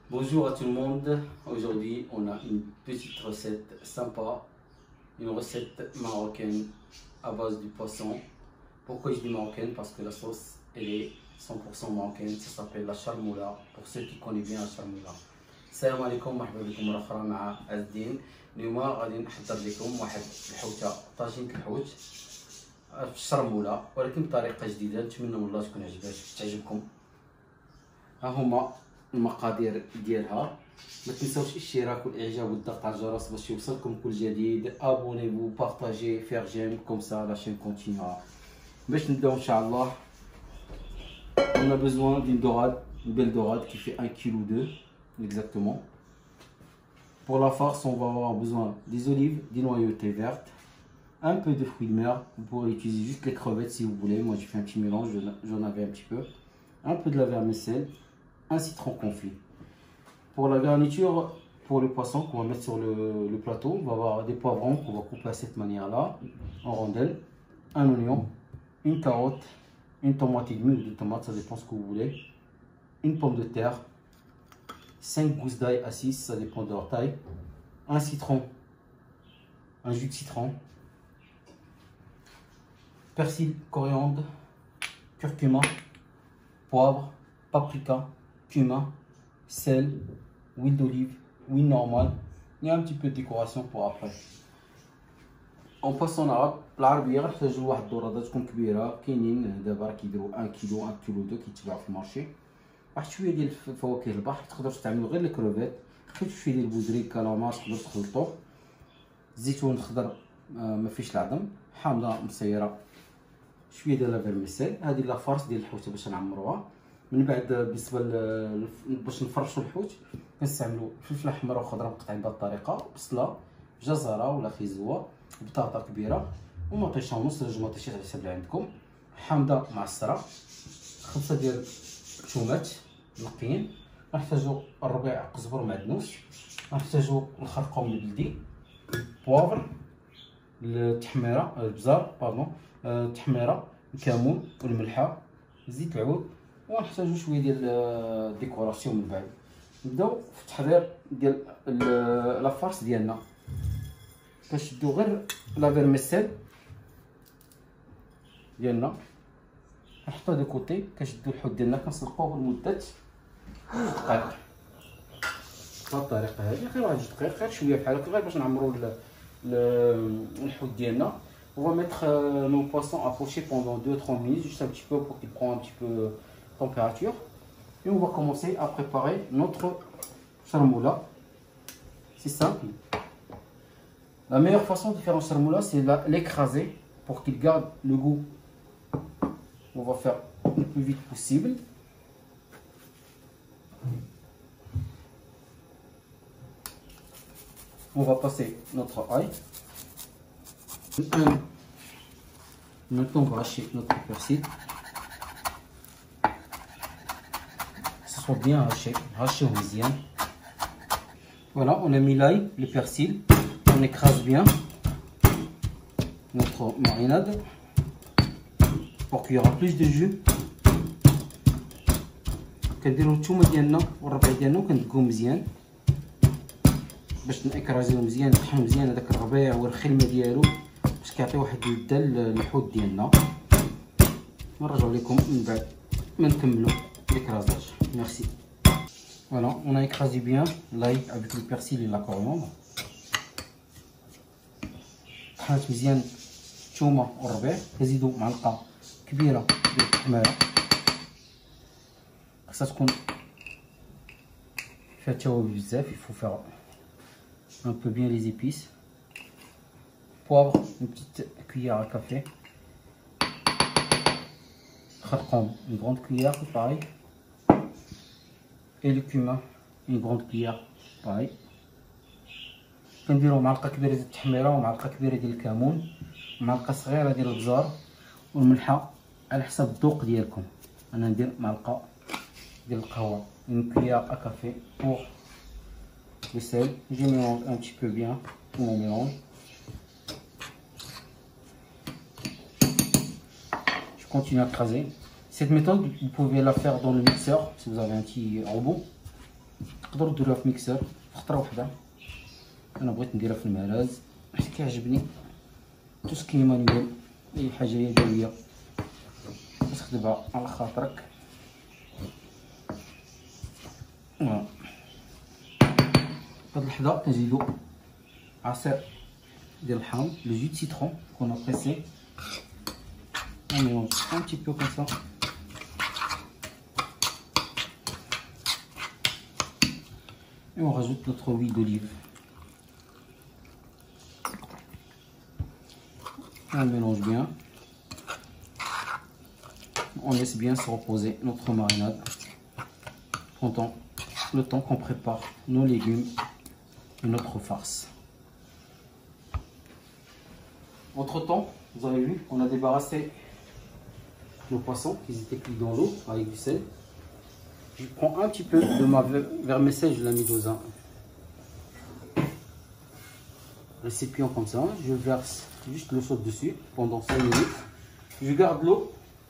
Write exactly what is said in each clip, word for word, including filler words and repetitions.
Bonjour à tout le monde. Aujourd'hui, on a une petite recette sympa, une recette marocaine à base du poisson. Pourquoi je dis marocaine? Parce que la sauce, elle est cent pour cent marocaine. Ça s'appelle la charmoula. Pour ceux qui connaissent bien la charmoula. السلام عليكم، مرحبا بكم مرة أخرى مع عز الدين. اليوم غادي نحضر لكم واحد الحوتة طاجين الحوت في الشرمولة، ولكن بطريقة جديدة. نتمنى من الله تكون عجبات تعجبكم. ها هما المقادير ديالها. ما تنساوش الاشتراك والاعجاب والضغط على الجرس باش يوصلكم كل جديد. ابونيفو، بارطاجي، فير جيم، كوم سا لا شين كونتينيو. باش نبداو ان شاء الله. On a besoin d'une dorade, une belle dorade qui fait un virgule deux kg exactement. Pour la farce, on va avoir besoin des olives, des noyautés vertes, un peu de fruits de mer. Vous pourrez utiliser juste les crevettes si vous voulez. Moi j'ai fait un petit mélange, j'en avais un petit peu. Un peu de la vermicelle, un citron confit. Pour la garniture, pour le poisson qu'on va mettre sur le, le plateau, on va avoir des poivrons qu'on va couper à cette manière-là, en rondelles, un oignon, une carotte, une tomate et demie ou deux tomates, ça dépend ce que vous voulez, une pomme de terre, cinq gousses d'ail à six, ça dépend de leur taille, un citron, un jus de citron, persil, coriandre, curcuma, poivre, paprika, cumin, sel, huile d'olive, huile normale et un petit peu de décoration pour après. En passe en arabe, العربية غنحتاجو واحد الدورادة تكون كبيرة. كاينين دابا راه كيديرو واحد كيلو واحد كيلو اثنين كيتباعو في المارشي. واحد شوية ديال فواكه البحر، تقدروا تستعملوا غير الكروفيت، خديت شوية ديال البودري كالامار تقدروا تخلطوه. الزيتون الخضر ما فيش العظم، حامضة مسيرة، شوية ديال لا فيرميسيل. هذه لا فارس ديال الحوت باش نعمروها. من بعد بالنسبه باش نفرشوا الحوت كنستعملوا فلفله حمراء وخضراء مقطعين بهذه الطريقه، بصله، جزره ولا خيزوه، بطاطا كبيره ومطيشه ونص ولا جوج مطيشات على حسب اللي عندكم، حامضه معصره، خمسه ديال الثومات نقيين. غنحتاجوا الربيع قزبر معدنوس، غنحتاجوا الخرقوم البلدي، بوافر، التحميره البزار باردون التحميره، الكمون والملحه، زيت العود، ونحتاجو شويه ديال الديكوراسيون. من بعد نبداو في التحضير ديال لا فارس ديالنا. كنشدو غير لا فيرميسيل ديالنا، كنحطوها دو كوتي، كنشدو الحوت ديالنا كنسلقوه لمده دقائق بهاد الطريقه هادي، غير واحد جوج دقائق، غير شويه بحال هكا، غير باش نعمرو الحوت ديالنا. On va mettre euh, nos poissons à pocher pendant deux à trois minutes, juste un petit peu pour qu'ils prennent un petit peu de température. Et on va commencer à préparer notre charmoula. C'est simple. La meilleure façon de faire un charmoula, c'est l'écraser pour qu'il garde le goût. On va faire le plus vite possible. On va passer notre ail. Maintenant, on va hacher notre persil. Que ce soit bien haché, haché au misienne. Voilà, on a mis l'ail, le persil. On écrase bien notre marinade pour qu'il y aura plus de jus. كنديرو الثومه ديالنا والربيع ديالنا وكندقو مزيان باش نكرازيو مزيان، نطحنو مزيان هذاك الربيع والخلمه ديالو باش كيعطي واحد اللذه للحوت ديالنا. نرجعو لكم من بعد ما نكملو l'écrasage. Merci. Voilà, on a écrasé bien l'ail avec le persil et la coriandre. طحنت مزيان الثومه والربيع، كنزيدو معلقه كبيره ديال التحميره، خاصها تكون فيها التوابل بزاف. il faut faire un peu bien les épices. Poivre, une petite cuillère à café. Kharkoum, une grande cuillère, pareil. Et le cumin, une grande cuillère, pareil. كنديرو معلقه كبيره ديال التحميره ومعلقه كبيره ديال الكمون ومعلقه صغيره ديال البزار والملحه على حسب الذوق ديالكم. انا ندير معلقه ديال القهوه، une cuillère à café pour le sel. Je mélange un petit peu bien tout mon mélange. Je continue à écraser. Cette méthode, vous pouvez la faire dans le mixeur si vous avez un petit robot. تقدروا ديروها في ميكسر خطره واحده. انا بغيت نديرها في المهراز حيت كيعجبني توسكي مانيوال، اي حاجه يدويه باش تخدمها على خاطرك. فوالا هاد اللحظه كنزيدو عصير ديال الحامض، لو جو دو سيترون كون بريسي. On mélange un petit peu comme ça. Et on rajoute notre huile d'olive. On mélange bien. On laisse bien se reposer notre marinade pendant le temps qu'on prépare nos légumes et notre farce. Entre temps, vous avez vu, on a débarrassé nos poissons qui étaient cuits dans l'eau avec du sel. Je prends un petit peu de ma vermicelle, je l'ai mis dans un récipient comme ça. Je verse juste le chaud dessus pendant cinq minutes. Je garde l'eau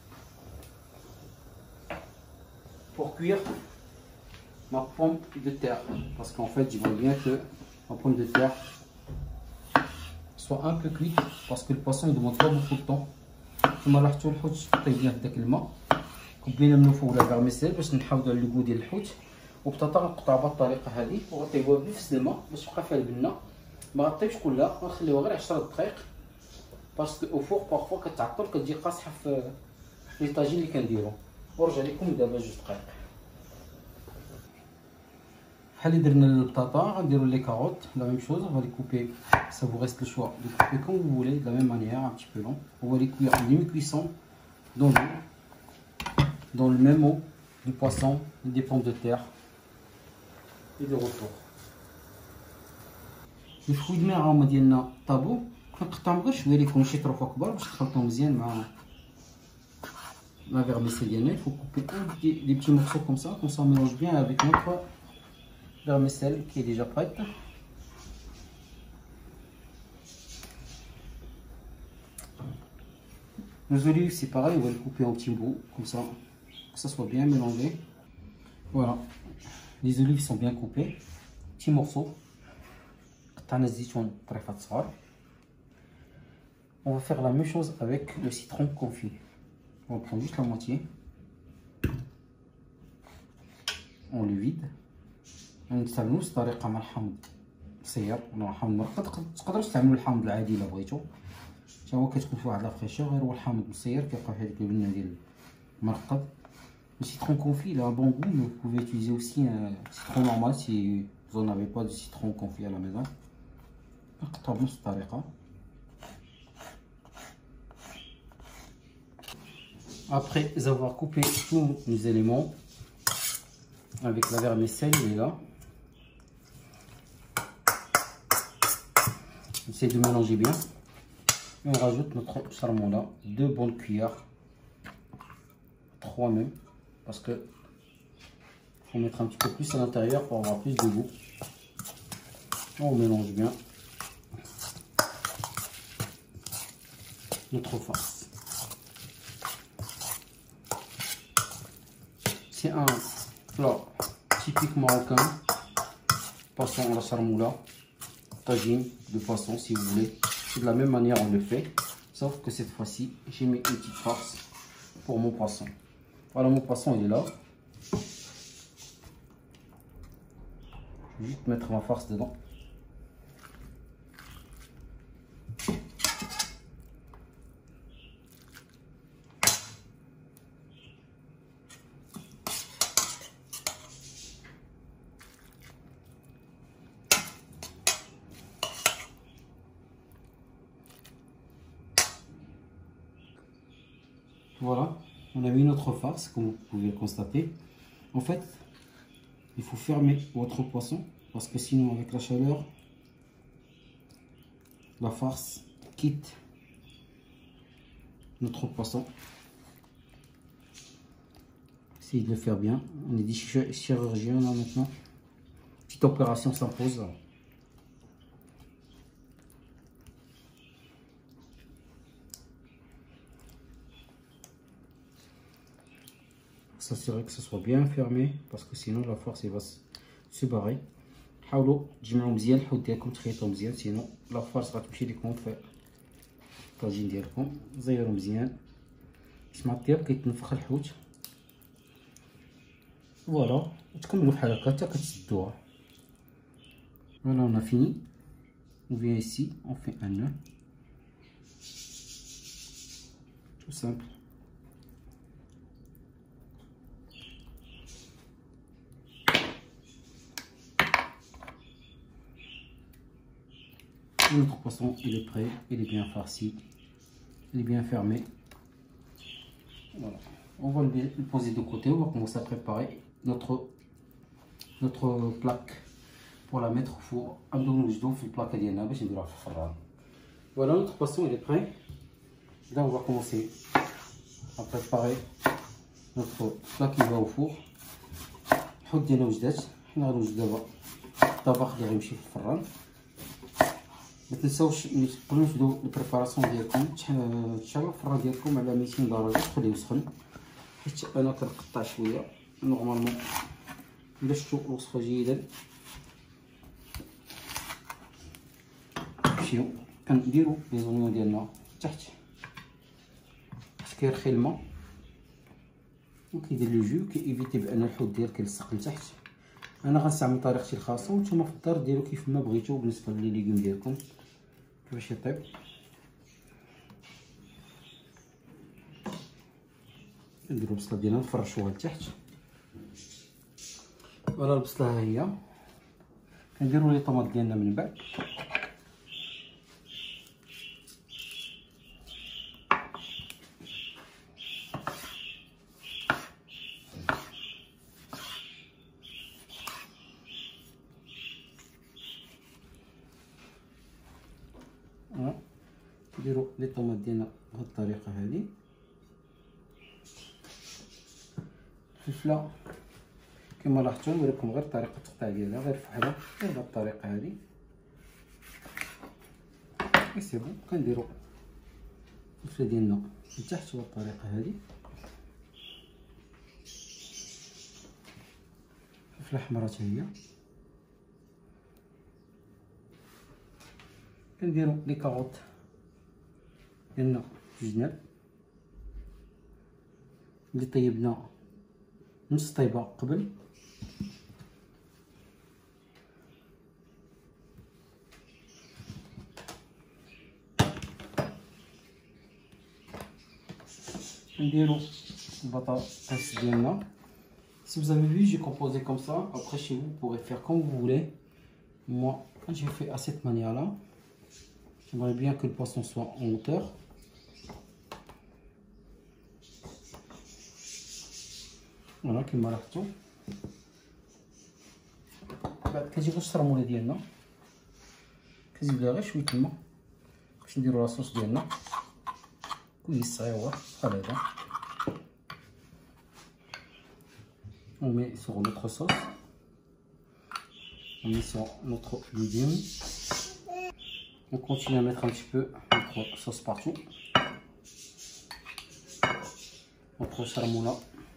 pour cuire ma pomme de terre. Parce qu'en fait, je vois bien que ma pomme de terre soit un peu cuite. Parce que le poisson ne demande pas beaucoup de temps. ثم لاحظتوا الحوت طيبناه في داك الماء، كبينا منه فوق ولا فيرميسيل باش نحافظوا على الكو ديال الحوت. وبطاطا غنقطعها بهذه الطريقه هذه وغطيبوها بنفس الماء باش تبقى فيها البنه، ما غطيبش كلها، غنخليوها غير عشرة دقائق باسكو او فوق بارفوا كتعطل كتجي قاصحه في ليطاجين اللي كنديرو. ونرجع لكم دابا جوج دقائق. بحال اللي درنا للبطاطا غنديرو لي كاروت لا ميم شوز. On va les couper, ça vous reste le choix de couper comme vous voulez de la même manière, un petit peu long. On va les cuire en demi-cuisson dans l'eau, dans le même eau du poisson et des pommes de terre. Et de retour. الفوي دماغ هما ديالنا طابو، كنقطعهم غير شويه ليكون شي طروفه كبار باش تخلطهم مزيان مع la vermicelle ديالنا. Il faut couper des petits morceaux comme ça, comme ça on mélange bien avec notre vermicelle qui est déjà prête. Les olives c'est pareil, on va les couper en petits bouts comme ça, que ça soit bien mélangé. Voilà, les olives sont bien coupées, petits morceaux. On va faire la même chose avec le citron confit. On prend juste la moitié, on le vide. نستعملو نفس الطريقه مع الحامض مسير ولا الحامض مرقد. تقدروا تستعملوا الحامض العادي الا بغيتو، حتى هو كتكون فيه واحد لافريشور، غير هو الحامض مسير كيبقى فيه هذيك البنه ديال مرقد. Le citron confit il a un bon goût, mais vous pouvez utiliser aussi un citron normal si vous n'en avez pas de citron confit à la maison. نقطعو بنفس الطريقه. Après avoir coupé tous les éléments avec la vermicelle, il est là. On essaie de mélanger bien. Et on rajoute notre sarmola, deux bonnes cuillères, trois même, parce que faut mettre un petit peu plus à l'intérieur pour avoir plus de goût. On mélange bien notre farce. C'est un plat typique marocain, poisson à la sarmoula, tagine de poisson si vous voulez. C'est de la même manière on le fait, sauf que cette fois-ci j'ai mis une petite farce pour mon poisson. Voilà, mon poisson il est là. Je vais juste mettre ma farce dedans. Voilà, on a mis notre farce, comme vous pouvez le constater. En fait, il faut fermer votre poisson, parce que sinon, avec la chaleur, la farce quitte notre poisson. Essayez de le faire bien. On est des chirurgiens là maintenant. Petite opération s'impose. S'assurer que ce soit bien fermé, parce que sinon la farce il va سي باغي. حاولوا تجمعوا مزيان الحوت ديالكم، تخيطوا مزيان، سينو لافارس غتمشي ليكم في الطاجين ديالكم. زيروا مزيان باش مع الطياب كيتنفخ الحوت. فوالا وتكملوا بحال هكا حتى كتسدوها. فوالا اون فيني. On vient ici, on fait un nœud. Tout simple. Notre poisson il est prêt, il est bien farci, il est bien fermé. Voilà. On va le poser de côté, on va commencer à préparer notre, notre plaque pour la mettre au four. Voilà, notre poisson il est prêt. Là on va commencer à préparer notre plat qui va au four. الحوت ديالنا وجدات، حنا غنوجد دابا الطبق اللي غيمشي في الفران. ما تنساوش ملي تقبلوا تبداو البريباراسيون ديالكم تشعلوا الفران ديالكم على ميتين درجه، تخليه يسخن. حيت انا كنقطع شويه نورمالمون. الا شفتوا الوصفه جيدا نمشيو كنديروا لي زونيون ديالنا تحت حيت كيرخي الماء وكيدير لو جو، كيفيتي بان الحوت ديالك يلصق لتحت. انا غنستعمل طريقتي الخاصه وانتم في الدار ديروا كيف ما بغيتو بالنسبه لي ليغوم ديالكم كيفاش يطيب. نديرو البصله ديالنا نفرشوها لتحت. فوالا البصله ها هي. كنديرو لي طوماط ديالنا من بعد. نديرو لي طوماط ديالنا بهاد الطريقه هادي. الفلفله كما لاحظتوا نوريكم غير طريقه التقطيع ديالها، غير فحله غير بهاد الطريقه هادي. اي سي بون. كنديرو الفلفله ديالنا لتحت بهاد الطريقه هادي. الفلفله حمراء حتى هي. كنديرو لي كاروط ديالنا في الجناب اللي طيبنا نص طيبه قبل. نديرو البطاطس ديالنا. Si vous avez vu, j'ai composé comme ça. Après chez vous, vous pourrez faire comme vous voulez. Moi, j'ai fait à cette manière-là. J'aimerais bien que le poisson soit en hauteur. Voilà, كما لاحظتوا. بعد كنجيبو الشرموله ديالنا كنزيد لها غير شويه الماء باش نديرو لاصوص ديالنا كويس صغيور بحال هذا. On met sur notre sauce. On met sur notre légume. On continue à mettre un petit peu notre sauce partout. Notre charmoula.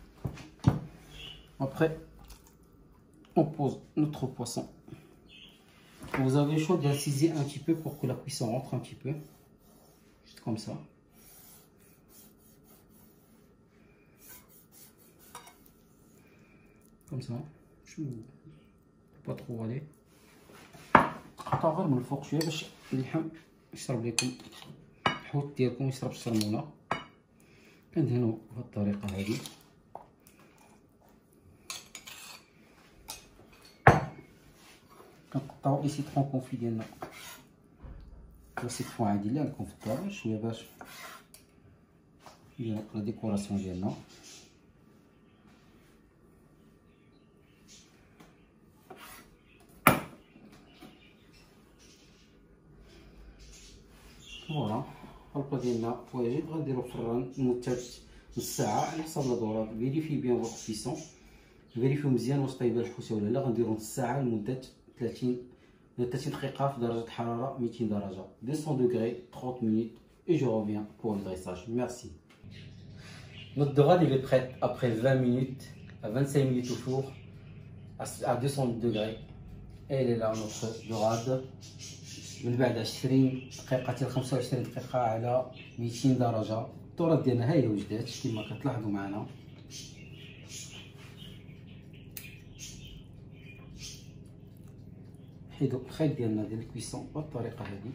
Après, on pose notre poisson. Vous avez le choix d'inciser un petit peu pour que la cuisson rentre un petit peu. Juste comme ça. Comme ça. Je ne peux pas trop aller. نقطعو غير من الفوق شويه باش اللحم يشرب لكم الحوت ديالكم يشرب الشرمونه. كندهنو بهاد الطريقه هادي. كنقطعو لي سيترون كونفي ديالنا لا سيترون عادي اللي عندكم في الدار شويه باش نديرو لا ديكوراسيون ديالنا. فوالا البلا ديالنا واجد. غنديرو في الفران لمده نص ساعه على حسب لا دورات. فيريفي بيان فوق كيسون، فيريفيو مزيان واش طايبه الحوسه ولا لا. غنديرو نص ساعه لمده ثلاثين ثلاثين دقيقه في درجه حراره ميتين درجه مئتين دوغري trente minutes et je reviens pour le dressage. Merci. Notre dorade il est prête après vingt minutes à vingt-cinq minutes au four à deux cents degrés. Elle est là notre dorade. من بعد عشرين دقيقة حتى خمسة وعشرين دقيقة على ميتين درجة. التوراد ديالنا ها هي وجدات كما كتلاحظوا معنا. نحيدو الخيط ديالنا ديال الكويسون بالطريقة هذه.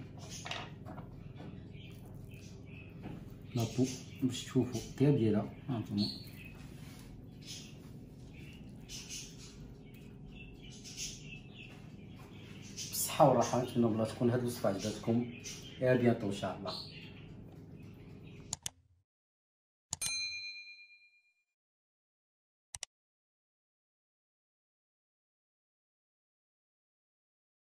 نابو باش تشوفوا الطياب ديالها. ها انتما بالصحة والراحة. نتمنى بلا تكون هاد الوصفة عجبتكم. إلى بيانتو إن شاء الله.